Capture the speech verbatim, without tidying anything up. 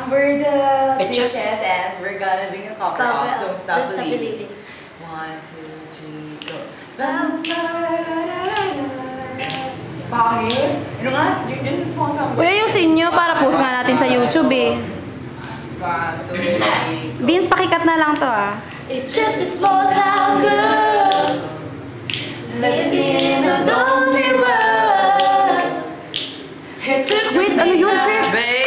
we're the Bitches. bitches and we're gonna be a cover, Cover of Don't Stop Don't Stop Believing. Believing. One, two, three, go. Pangit. Ano nga? This is small town. Uy, ayusin nyo para post nga natin sa YouTube eh. One, two, three, go. Vince, pakikat na lang to ah. It's just a small town girl living in a lonely world. It's a Wait, ano yun, sir? Baby.